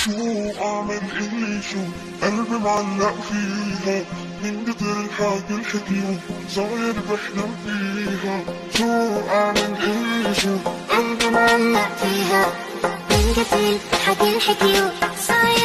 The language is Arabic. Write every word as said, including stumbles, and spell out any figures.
شو اعمل اللي شو قلبي معلق فيها من كتر الحكي الحكيو صاير بحلم فيها. شو اعمل اللي شو قلبي معلق فيها من كتر الحكي الحكيو صاير